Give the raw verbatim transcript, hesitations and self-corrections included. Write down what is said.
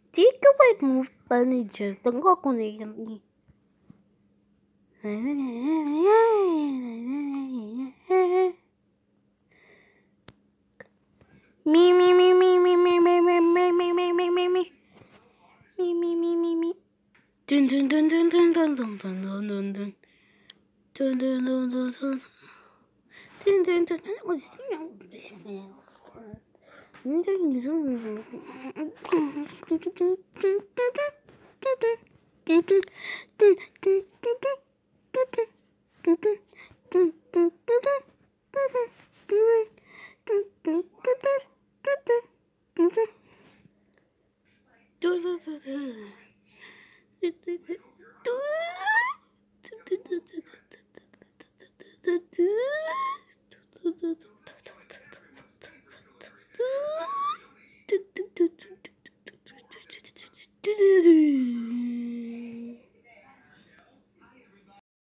Take away move furniture. Tengo con ella. Me me me me me me me me me me me me me me me me me me me dun dun dun dun dun dun dun dun dun dun dun dun dun dun dun dun dun dun dun. What's